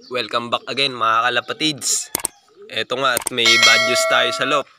Welcome back again mga kalapatids. Eto nga at may bad news tayo sa loop.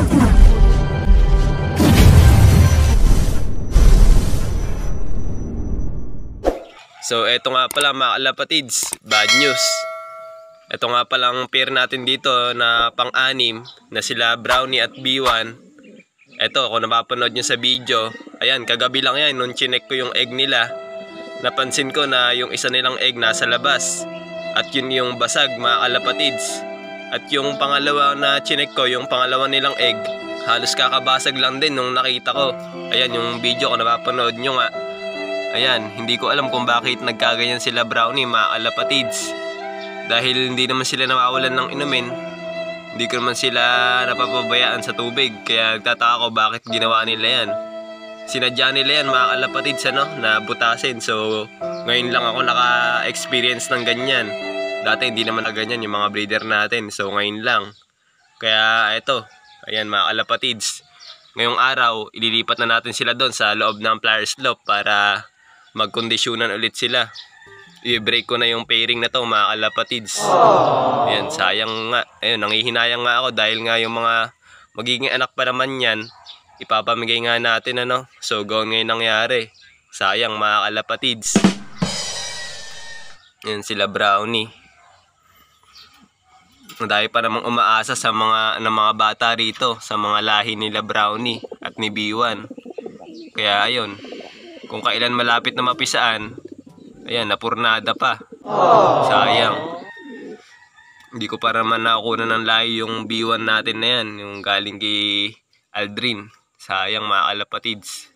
So eto nga pala mga kalapatids, bad news. Eto nga pala ang pair natin dito na pang-anim na sila Brownie at B1. Eto kung napapanood nyo sa video, ayan kagabi lang yan nung chinek ko yung egg nila. Napansin ko na yung isa nilang egg nasa labas. At yun yung basag mga kalapatids. At yung pangalawa na chinek ko, yung pangalawa nilang egg, halos kakabasag lang din nung nakita ko. Ayan yung video ko napapanood nyo nga. Ayan, hindi ko alam kung bakit nagkaganyan sila Brownie mga kalapatids. Dahil hindi naman sila nawawalan ng inumin. Hindi ko naman sila napapabayaan sa tubig. Kaya nagtataka ko bakit ginawa nila yan. Sinadya nila yan mga kalapatids na butasin. So ngayon lang ako naka-experience ng ganyan. Dati hindi naman na ganyan yung mga breeder natin. So ngayon lang. Kaya ito, ayan mga kalapatids. Ngayong araw, ililipat na natin sila doon sa loob ng Flyers Loft para magkondisyonan ulit sila. I-break ko na yung pairing na to mga kalapatids. Ayan, sayang nga. Ayun, nangihinayang nga ako dahil nga yung mga magiging anak pa naman yan, ipapamigay nga natin So gawin ngayon nangyari. Sayang mga kalapatids. Ayan sila Brownie. Dahil pa namang umaasa sa mga bata rito, sa mga lahi nila Brownie at ni B1. Kaya ayun, kung kailan malapit na mapisaan, ayan, napurnada pa. Sayang. Hindi ko pa naman nakukuha ng lahi yung B1 natin na yan, yung galing kay Aldrin. Sayang mga kalapatids.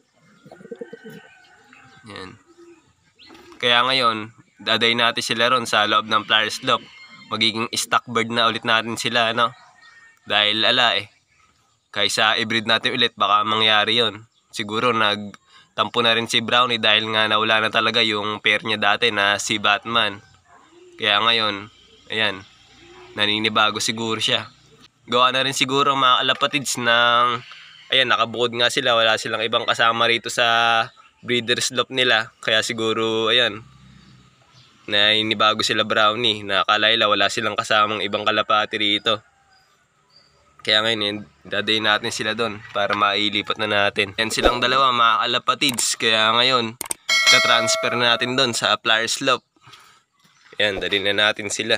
Ayan. Kaya ngayon, daday natin sila ron sa loob ng Flyers Loft. Magiging stock bird na ulit natin sila, Dahil kaysa i-breed natin ulit, baka mangyari yon. Siguro nagtampo na rin si Brownie dahil nga nawala na talaga yung pair niya dati na si Batman. Kaya ngayon, ayan, naninibago siguro siya. Gawa na rin siguro mga kalapatids ng, ayan, nakabukod nga sila, wala silang ibang kasama rito sa breeders loft nila. Kaya siguro, ayan, naninibago sila Brownie, na kalayla wala silang kasamang ibang kalapati rito. Kaya ngayon, dadayin natin sila doon para mailipat na natin. Yan silang dalawa mga kalapatids. Kaya ngayon, transfer na natin doon sa Flyers Loft. Yan, dalhin na natin sila.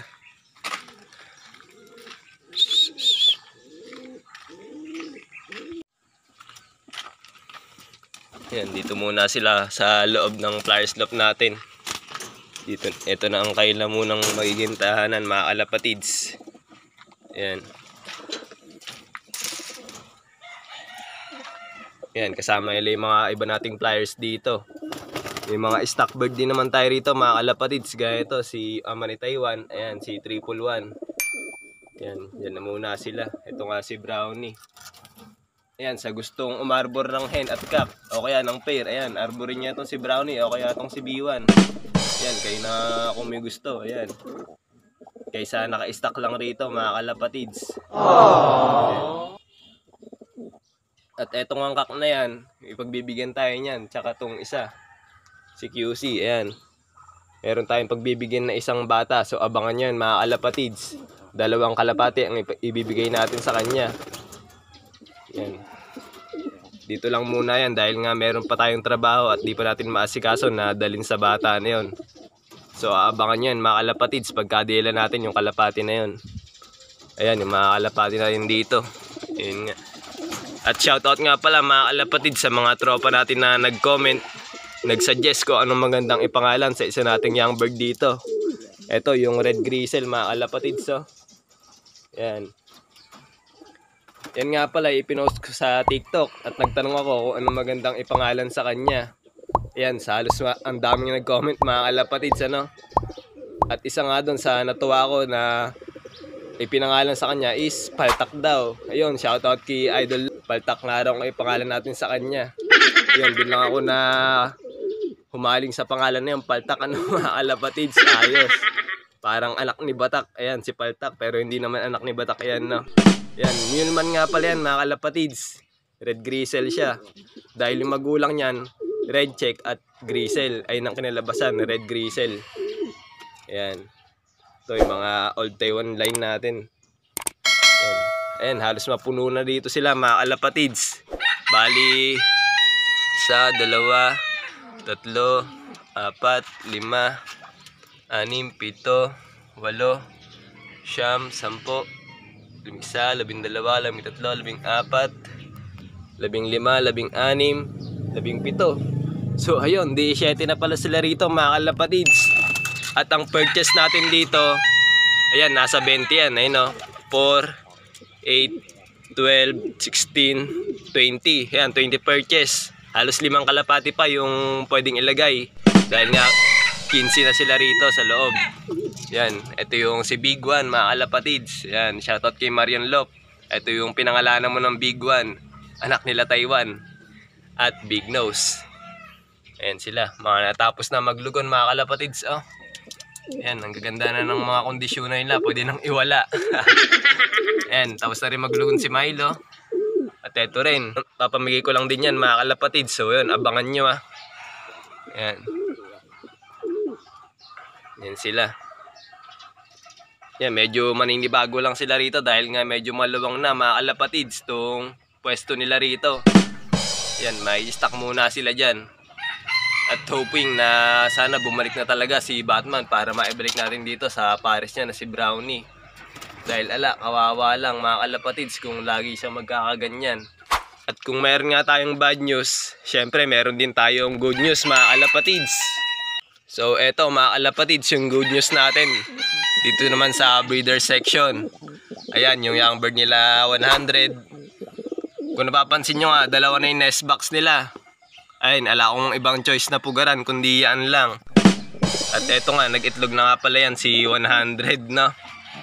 Yan, dito muna sila sa loob ng Flyers Loft natin. Dito, ito na ang kailan munang magiging tahanan mga kalapatids. Ayan. Ayan, kasama nila yung mga iba nating flyers dito. May mga stock bird din naman tayo rito mga kalapatids. Gaya ito, si Ama ni Taiwan. Ayan, si 111. Ayan, yan na muna sila. Ito nga si Brownie. Ayan, sa gustong umarbor ng hen at cock, o kaya ng pair, ayan, arborin niya itong si Brownie, o kaya itong si B1. Ayan, kayo na kung may gusto, ayan. Kaysa naka-stock lang rito, mga kalapatids. Ayan. At etong ang cock na yan, ipagbibigyan tayo niyan, tsaka itong isa, si QC, ayan. Meron tayong pagbibigyan na isang bata, so abangan yan, mga kalapatids. 2 kalapati ang ibibigay natin sa kanya. Yan. Dito lang muna yan dahil nga meron pa tayong trabaho at di pa natin maasikaso na dalhin sa bata na yun. So abangan yan mga kalapatids pagkadila natin yung kalapati na yun. Ayan yung mga kalapati na yun dito. Ayun nga. At shoutout nga pala mga kalapatids sa mga tropa natin na nag-comment, nag-suggest ko anong magandang ipangalan sa isa nating young bird dito. Ito yung red grizzle mga kalapatids. Ayan. Yan nga pala, ipinost ko sa TikTok at nagtanong ako kung anong magandang ipangalan sa kanya. Yan, sa halos ang daming nag-comment mga kalapatids, At isa nga doon sa natuwa ko na ipinangalan sa kanya is Paltak daw. Ayun, shoutout kay Idol Paltak na raw ang ipangalan natin sa kanya. Ayun, doon lang ako na humaling sa pangalan na yun, Paltak, mga kalapatids, ayos. Parang anak ni Batak, ayan si Paltak, pero hindi naman anak ni Batak yan, Yan, yun man nga pala yan mga kalapatids. Red grizzle siya. Dahil yung magulang niyan, red check at grizzle ay nang kinalabasan, red grizzle. Ayan. Ito yung mga old Taiwan line natin. Ayan. Ayan, halos mapuno na dito sila mga kalapatids. Bali, 1, 2, 3, 4, 5, 6, 7, 8, 9, 10, 11, 12, 13, 14, 15, 16, 17, 18, 19, 17. So ayun, di 7 na pala sila rito mga kalapatids. At ang purchase natin dito, ayan, nasa 20 yan. Ayun o, 4, 8, 12, 16, 20. Ayan, 20 purchase. Halos 5 kalapati pa yung pwedeng ilagay. Dahil nga 15 na sila rito sa loob. Yan, ito yung si Big One mga kalapatids. Yan, shoutout kay Marion Lop. Ito yung pinangalanan mo ng Big One, anak nila Taiwan. At Big Nose. Ayan sila, mga natapos na maglugon mga kalapatids. Oh. Ayan, ang gaganda na ng mga kondisyon na nila. Pwede nang iwala. Ayan, tapos na rin maglugon si Milo. At ito rin, papamigay ko lang din yan mga kalapatids. So yun, abangan nyo ah. Ayan. Yan sila. Yan, medyo maninibago lang sila rito dahil nga medyo maluwang na mga kalapatids tong pwesto nila rito. Yan, may stock muna sila dyan. At hoping na sana bumalik na talaga si Batman para maibalik natin dito sa pares niya na si Brownie. Dahil kawawa lang mga kalapatids kung lagi siya magkakaganyan. At kung meron nga tayong bad news, syempre meron din tayong good news mga kalapatids. So eto mga kalapatids, yung good news natin dito naman sa breeder section. Ayan, yung young bird nila 100. Kung napapansin nyo nga, dalawa na yung nest box nila. Ayun, ala akong ibang choice na pugaran kundi yan lang. At eto nga, nag-itlog na nga pala yan si 100 no.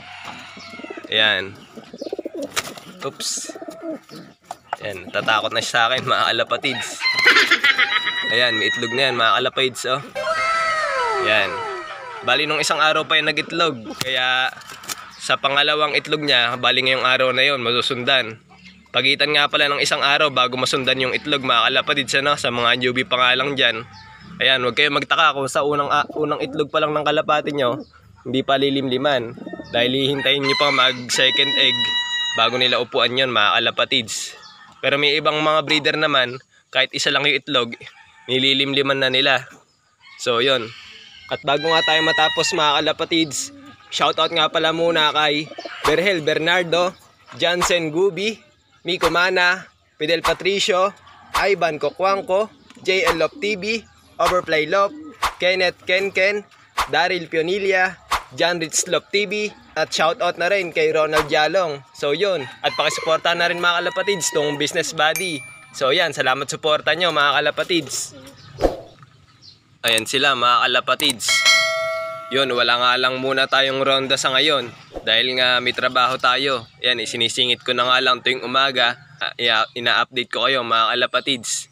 Ayan. Oops. Ayan, tatakot na siya sa akin mga kalapatids. Ayan, may itlog na yan mga kalapatids oh. Ayan. Bali nung isang araw pa yung nag-itlog. Kaya sa pangalawang itlog niya, bali ngayong araw na yon masusundan. Pagitan nga pala ng isang araw bago masundan yung itlog mga kalapatids ano, sa mga newbie pa nga lang dyan. Ayan, huwag kayong magtaka kung sa unang itlog pa lang ng kalapati nyo, hindi pa lilimliman. Dahil hihintayin nyo pa mag second egg bago nila upuan yon mga kalapatids. Pero may ibang mga breeder naman, kahit isa lang yung itlog, nililimliman na nila. So yon. At bago nga tayo matapos mga kalapatids, shoutout nga pala muna kay Berhel Bernardo, Jansen Gubi, Miko Mana, Fidel Patricio, Ivan Coquanco, JL Lop TV, Overplay Lop, Kenneth Kenken, Daryl Pionilla, John Rich Lop TV, at shoutout na rin kay Ronald Jalong. So yun, at pakisuporta na rin mga kalapatids tong business buddy. So yan, salamat suporta nyo mga kalapatids. Ayan sila mga kalapatids. Yun, wala nga lang muna tayong ronda sa ngayon dahil nga may trabaho tayo. Ayan, isinisingit ko na nga lang tuwing umaga. Ina-update ko kayo mga kalapatids.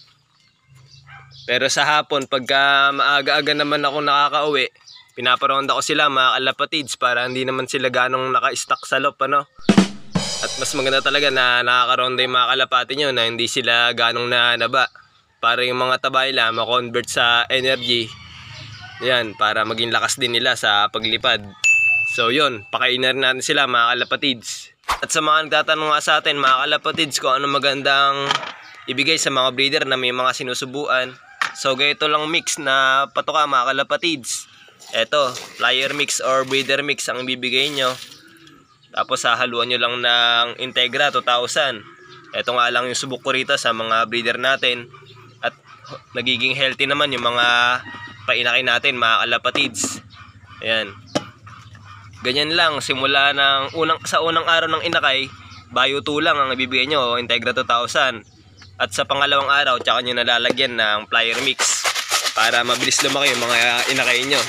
Pero sa hapon, pagka maaga-aga naman ako nakakauwi, pinaparonda ko sila mga kalapatids para hindi naman sila ganong naka-stack sa loob ano. At mas maganda talaga na nakakaronda yung mga kalapati nyo na hindi sila ganong nanaba. Para yung mga taba nila ma-convert sa energy. Yan, para maging lakas din nila sa paglipad. So yun, pakainin na rin natin sila mga kalapatids. At sa mga nagtatanong nga sa atin mga kalapatids kung ano magandang ibigay sa mga breeder na may mga sinusubuan. So ganito lang mix na patuka mga kalapatids. Eto, flyer mix or breeder mix ang ibibigay nyo. Tapos hahaluan nyo lang ng Integra 2000. Eto nga lang yung subok ko rito sa mga breeder natin. At nagiging healthy naman yung mga painakay natin mga kalapatids. Ayan. Ganyan lang, simula ng sa unang araw ng inakay, bio 2 lang ang ibibigay nyo, Integra 2000. At sa pangalawang araw, tsaka nyo nalalagyan ng flyer mix para mabilis lumaki yung mga inakay nyo.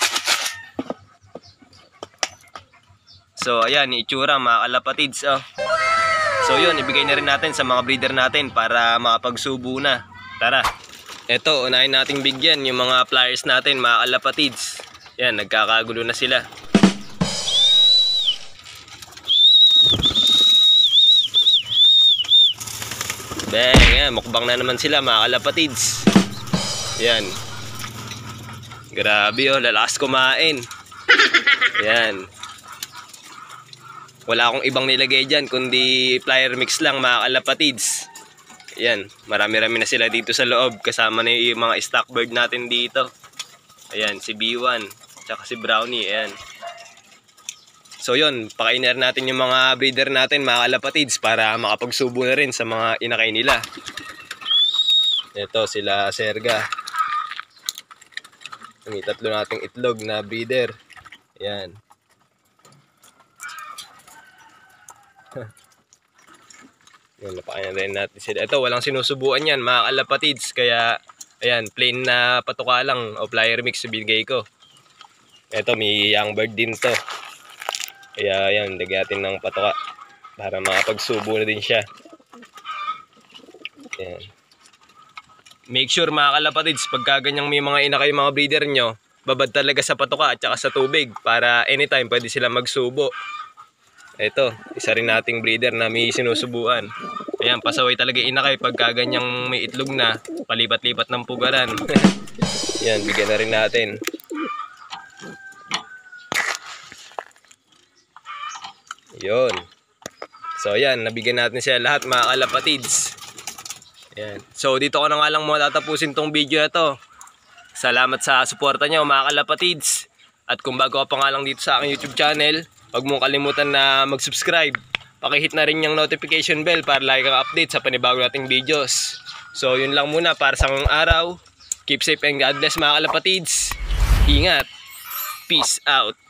So ayan, itsura mga kalapatids oh. So yun, ibigay na rin natin sa mga breeder natin para makapagsubo na. Tara. Eto, unahin nating bigyan yung mga flyers natin mga kalapatids. Yan, nagkakagulo na sila. Bang, yan, mukbang na naman sila mga kalapatids. Yan. Grabe oh, lalakas kumain. Ayan. Wala akong ibang nilagay dyan, kundi flyer mix lang mga kalapatids. Ayan, marami-rami na sila dito sa loob. Kasama na yung mga stock bird natin dito. Ayan, si B1, tsaka si Brownie, ayan. So yun, pakainer natin yung mga breeder natin mga kalapatids para makapagsubo na rin sa mga inakay nila. Ito sila Serga. May tatlo nating itlog na breeder. Ayan. Yan, napakain rin natin sila. Ito, walang sinusubuan yan mga kalapatids. Kaya, ayan, plain na patuka lang o flyer mix binigay ko. Ito, may young bird din to. Kaya, ayan, lagyan natin ng patuka para makapagsubo na din siya. Ayan. Make sure mga kalapatids, pagka ganyang may mga ina kayo mga breeder nyo, babad talaga sa patuka at saka sa tubig para anytime pwede sila magsubo. Ito, isa rin nating breeder na may sinusubuan. Ayan, pasaway talaga ina kayo pagka ganyang may itlog na, palipat-lipat ng pugaran. Ayan, bigyan na rin natin. Yun. So ayan, nabigyan natin sila lahat mga kalapatids. Ayan. So dito ko na nga lang muna tatapusin tong video na to. Salamat sa suporta nyo mga kalapatids. At kung bago ka pa nga lang dito sa aking YouTube channel, huwag mong kalimutan na mag-subscribe. Pakihit na rin yung notification bell para lagi kang update sa panibago nating videos. So yun lang muna para sa ngayong araw. Keep safe and God bless mga kalapatids. Ingat. Peace out.